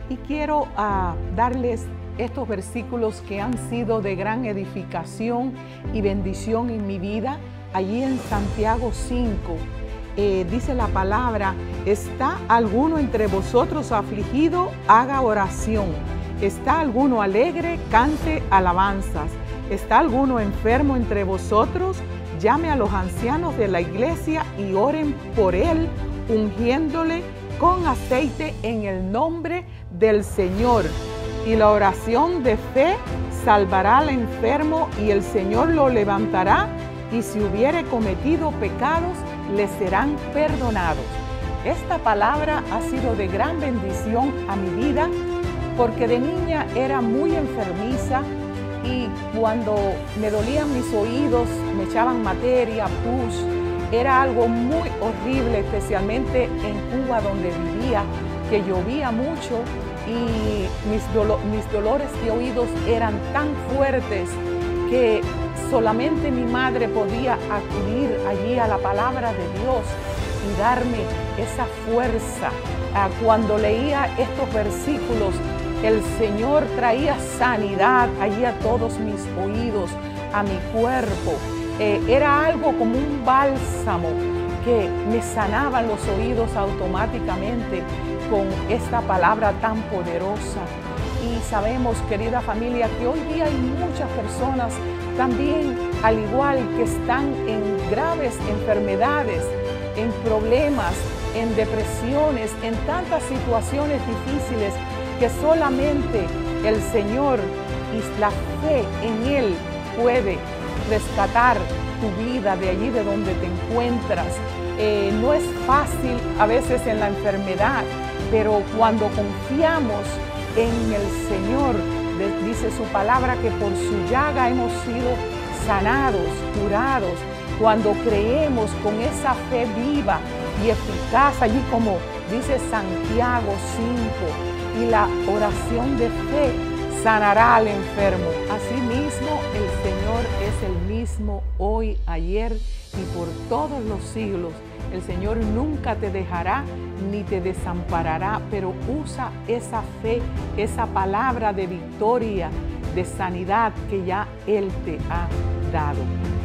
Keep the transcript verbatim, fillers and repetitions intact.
Y quiero uh, darles estos versículos que han sido de gran edificación y bendición en mi vida. Allí en Santiago cinco, eh, dice la palabra: ¿está alguno entre vosotros afligido? Haga oración. ¿Está alguno alegre? Cante alabanzas. ¿Está alguno enfermo entre vosotros? Llame a los ancianos de la iglesia y oren por él, ungiéndole con aceite en el nombre del Señor. Y la oración de fe salvará al enfermo, y el Señor lo levantará, y si hubiere cometido pecados, le serán perdonados. Esta palabra ha sido de gran bendición a mi vida, porque de niña era muy enfermiza, y cuando me dolían mis oídos, me echaban materia, pus. Era algo muy horrible, especialmente en Cuba, donde vivía, que llovía mucho, y mis, dolo mis dolores de oídos eran tan fuertes que solamente mi madre podía acudir allí a la palabra de Dios y darme esa fuerza. Ah, cuando leía estos versículos, el Señor traía sanidad allí a todos mis oídos, a mi cuerpo. Eh, era algo como un bálsamo que me sanaban los oídos automáticamente con esta palabra tan poderosa. Y sabemos, querida familia, que hoy día hay muchas personas también, al igual, que están en graves enfermedades, en problemas, en depresiones, en tantas situaciones difíciles, que solamente el Señor y la fe en Él puede rescatar tu vida de allí de donde te encuentras. Eh, no es fácil a veces en la enfermedad, pero cuando confiamos en el Señor, dice su palabra que por su llaga hemos sido sanados, curados. Cuando creemos con esa fe viva y eficaz, allí como dice Santiago cinco, y la oración de fe sanará al enfermo. Asimismo, el Señor es el mismo hoy, ayer y por todos los siglos. El Señor nunca te dejará ni te desamparará, pero usa esa fe, esa palabra de victoria, de sanidad que ya Él te ha dado.